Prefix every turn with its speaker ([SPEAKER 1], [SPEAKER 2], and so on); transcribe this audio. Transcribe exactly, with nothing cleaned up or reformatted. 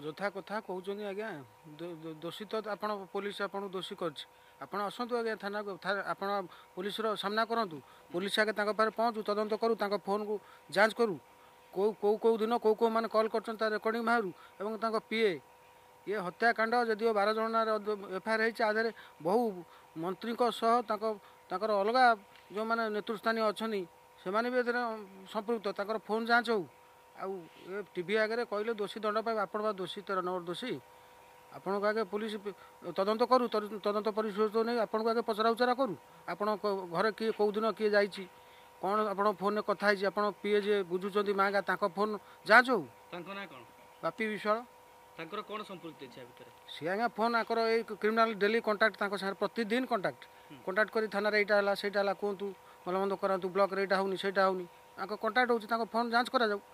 [SPEAKER 1] ଅଯଥା କଥା କହୁଛନ୍ତି ଆଜ୍ଞା। ଦୋଷୀ ତ ଆପଣ ପୋଲିସ ଆପଣଙ୍କୁ ଦୋଷୀ କରିଛି। ଆପଣ ଆସନ୍ତୁ ଆଜ୍ଞା ଥାନାକୁ, ଆପଣ ପୋଲିସର ସାମ୍ନା କରନ୍ତୁ। ପୋଲିସ ଆଗେ ତାଙ୍କ ପାଖରେ ପହଞ୍ଚୁ, ତଦନ୍ତ କରୁ, ତାଙ୍କ ଫୋନ୍କୁ ଯାଞ୍ଚ କରୁ, କେଉଁ କେଉଁ କେଉଁ ଦିନ କେଉଁ କେଉଁମାନେ କଲ୍ କରୁଛନ୍ତି ତା ରେକର୍ଡ଼ିଂ ବାହାରୁ। ଏବଂ ତାଙ୍କ ପିଏ ଇଏ ହତ୍ୟାକାଣ୍ଡ ଯଦିଓ ବାର ଜଣରେ ଏଫଆଇଆର୍ ହେଇଛି, ଆ ଦେହରେ ବହୁ ମନ୍ତ୍ରୀଙ୍କ ସହ ତାଙ୍କ ତାଙ୍କର ଅଲଗା ଯେଉଁମାନେ ନେତୃସ୍ଥାନୀୟ ଅଛନ୍ତି ସେମାନେ ବି ଏଥିରେ ସମ୍ପୃକ୍ତ। ତାଙ୍କର ଫୋନ୍ ଯାଞ୍ଚ ହେଉ। ଆଉ ଏ ଟିଭି ଆଗରେ କହିଲେ ଦୋଷୀ ଦଣ୍ଡ ପାଇବେ। ଆପଣ ବା ଦୋଷୀ ତେର ନମ୍ବର ଦୋଷୀ। ଆପଣଙ୍କୁ ଆଗେ ପୋଲିସ ତଦନ୍ତ କରୁ, ତଦନ୍ତ ପରିଶୋଧ ନେଇ ଆପଣଙ୍କୁ ଆଗେ ପଚରା ଉଚରା କରୁ। ଆପଣ ଘରେ କିଏ କେଉଁ ଦିନ କିଏ ଯାଇଛି, କ'ଣ ଆପଣ ଫୋନ୍ରେ କଥା ହେଇଛି, ଆପଣ ପିଏ ଯିଏ ବୁଝୁଛନ୍ତି ମାଗା ତାଙ୍କ ଫୋନ୍ ଯାଞ୍ଚ ହେଉ।
[SPEAKER 2] ତାଙ୍କ ନାଁ କ'ଣ?
[SPEAKER 1] ବାପି ବିଶ୍ୱାଳ।
[SPEAKER 2] ତାଙ୍କର କ'ଣ ସମ୍ପୃକ୍ତି ଅଛି ଆ ଭିତରେ?
[SPEAKER 1] ସିଏ ଆଜ୍ଞା ଫୋନ୍ ଆଙ୍କର ଏଇ କ୍ରିମିନାଲ ଡେଲି କଣ୍ଟାକ୍ଟ, ତାଙ୍କ ସାଙ୍ଗରେ ପ୍ରତିଦିନ କଣ୍ଟାକ୍ଟ କଣ୍ଟାକ୍ଟ କରି ଥାନାରେ ଏଇଟା ହେଲା ସେଇଟା ହେଲା କୁହନ୍ତୁ, ଭଲ ମନ୍ଦ କରାନ୍ତୁ, ବ୍ଲକରେ ଏଇଟା ହେଉନି ସେଇଟା ହେଉନି, ତାଙ୍କ କଣ୍ଟାକ୍ଟ ହେଉଛି, ତାଙ୍କ ଫୋନ୍ ଯାଞ୍ଚ କରାଯାଉ।